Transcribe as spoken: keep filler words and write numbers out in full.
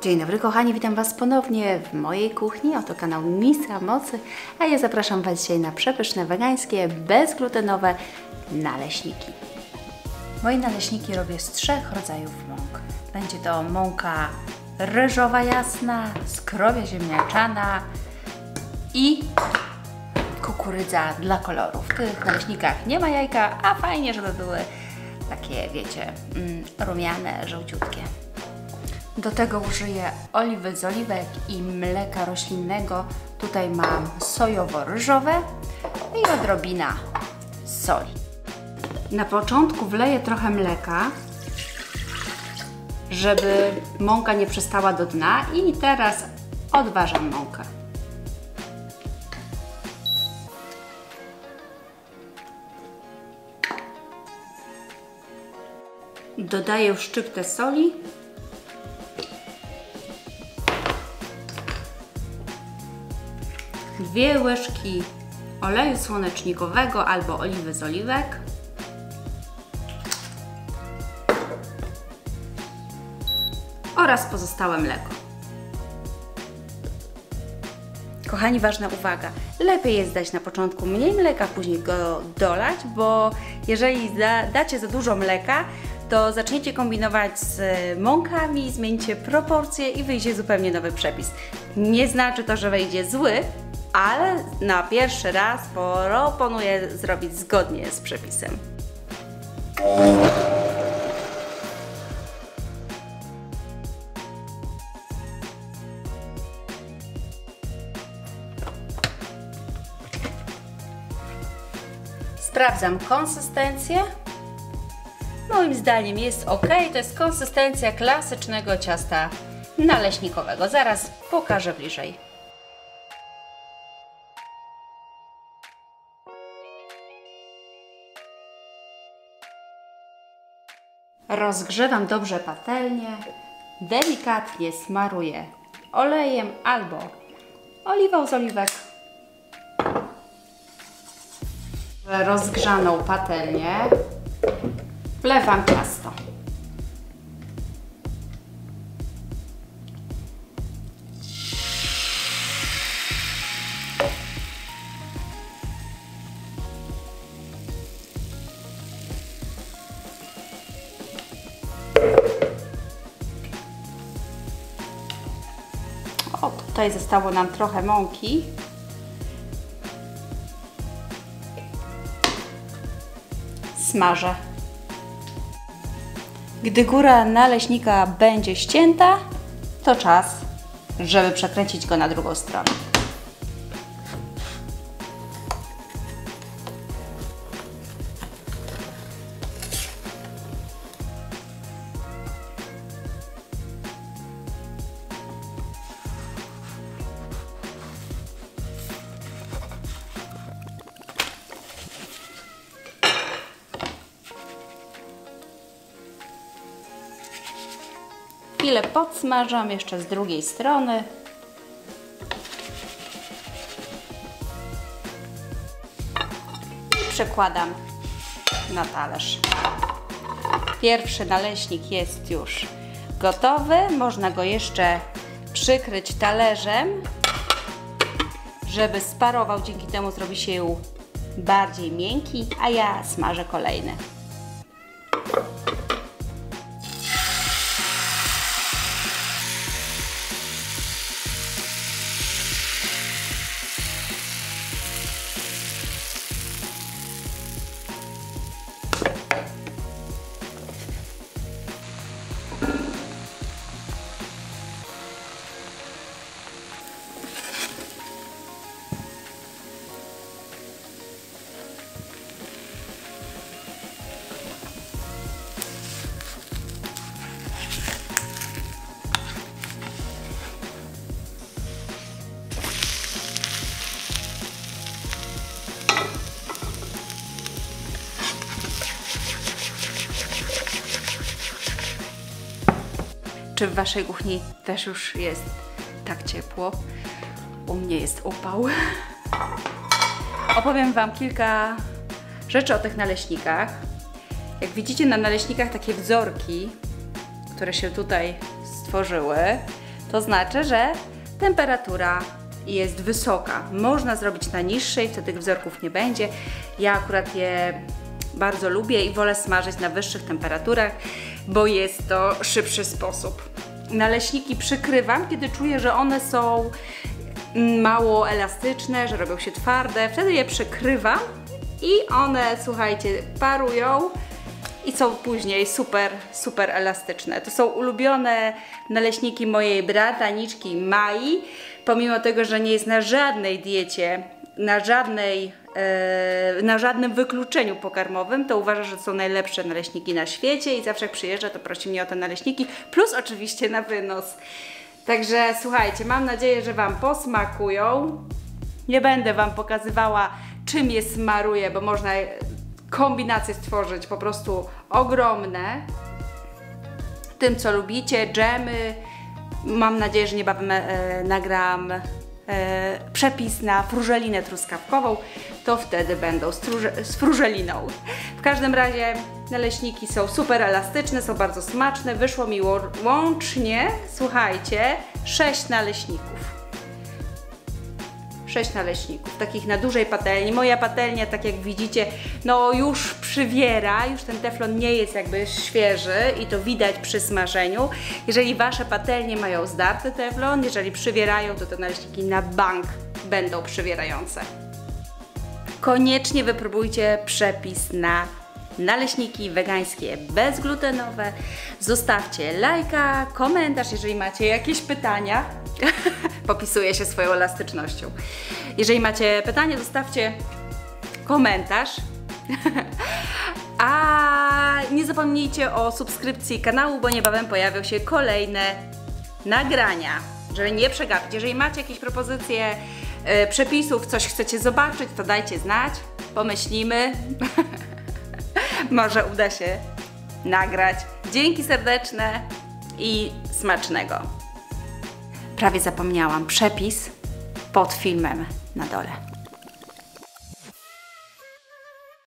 Dzień dobry kochani, witam Was ponownie w mojej kuchni. Oto kanał Miska Mocy, a ja zapraszam Was dzisiaj na przepyszne, wegańskie, bezglutenowe naleśniki. Moje naleśniki robię z trzech rodzajów mąk. Będzie to mąka ryżowa jasna, skrowia ziemniaczana i kukurydza dla koloru. W tych naleśnikach nie ma jajka, a fajnie, żeby były takie, wiecie, mm, rumiane, żółciutkie. Do tego użyję oliwy z oliwek i mleka roślinnego. Tutaj mam sojowo-ryżowe i odrobina soli. Na początku wleję trochę mleka, żeby mąka nie przystała do dna, i teraz odważam mąkę. Dodaję szczyptę soli. Dwie łyżki oleju słonecznikowego albo oliwy z oliwek. Oraz pozostałe mleko. Kochani, ważna uwaga. Lepiej jest dać na początku mniej mleka, później go dolać, bo jeżeli da, dacie za dużo mleka, to zaczniecie kombinować z mąkami, zmienicie proporcje i wyjdzie zupełnie nowy przepis. Nie znaczy to, że wyjdzie zły, ale na pierwszy raz proponuję zrobić zgodnie z przepisem. Sprawdzam konsystencję. Moim zdaniem jest ok. To jest konsystencja klasycznego ciasta naleśnikowego. Zaraz pokażę bliżej. Rozgrzewam dobrze patelnię, delikatnie smaruję olejem albo oliwą z oliwek. Rozgrzaną patelnię wlewam ciasto. O, tutaj zostało nam trochę mąki. Smażę. Gdy góra naleśnika będzie ścięta, to czas, żeby przekręcić go na drugą stronę. Chwilę podsmażam jeszcze z drugiej strony. I przekładam na talerz. Pierwszy naleśnik jest już gotowy. Można go jeszcze przykryć talerzem, żeby sparował. Dzięki temu zrobi się bardziej miękki, a ja smażę kolejny. Czy w Waszej kuchni też już jest tak ciepło? U mnie jest upał. Opowiem Wam kilka rzeczy o tych naleśnikach. Jak widzicie na naleśnikach takie wzorki, które się tutaj stworzyły, To znaczy, że temperatura jest wysoka. Można zrobić na niższej, wtedy wzorków nie będzie. Ja akurat je bardzo lubię i wolę smażyć na wyższych temperaturach, bo jest to szybszy sposób. Naleśniki przykrywam, kiedy czuję, że one są mało elastyczne, że robią się twarde. Wtedy je przykrywam i one, słuchajcie, parują i są później super, super elastyczne. To są ulubione naleśniki mojej brataniczki Mai. Pomimo tego, że nie jest na żadnej diecie, na żadnej, e, na żadnym wykluczeniu pokarmowym, to uważa, że to są najlepsze naleśniki na świecie i zawsze jak przyjeżdża, to prosi mnie o te naleśniki, plus oczywiście na wynos. Także słuchajcie, mam nadzieję, że Wam posmakują. Nie będę Wam pokazywała, czym je smaruję, bo można kombinacje stworzyć po prostu ogromne. Tym, co lubicie, dżemy. Mam nadzieję, że niebawem e, nagram e, przepis na frużelinę truskawkową. To wtedy będą z, z frużeliną. W każdym razie naleśniki są super elastyczne, są bardzo smaczne. Wyszło mi łącznie, słuchajcie, sześć naleśników. sześć naleśników, takich na dużej patelni. Moja patelnia, tak jak widzicie, no już przywiera, już ten teflon nie jest jakby świeży i to widać przy smażeniu. Jeżeli Wasze patelnie mają zdarty teflon, jeżeli przywierają, to te naleśniki na bank będą przywierające. Koniecznie wypróbujcie przepis na naleśniki wegańskie bezglutenowe. Zostawcie lajka, komentarz, jeżeli macie jakieś pytania. Popisuję się swoją elastycznością. Jeżeli macie pytanie, zostawcie komentarz. A nie zapomnijcie o subskrypcji kanału, bo niebawem pojawią się kolejne nagrania, żeby nie przegapić. Jeżeli macie jakieś propozycje yy, przepisów, coś chcecie zobaczyć, to dajcie znać, pomyślimy. Może uda się nagrać. Dzięki serdeczne i smacznego. Prawie zapomniałam, przepis pod filmem na dole.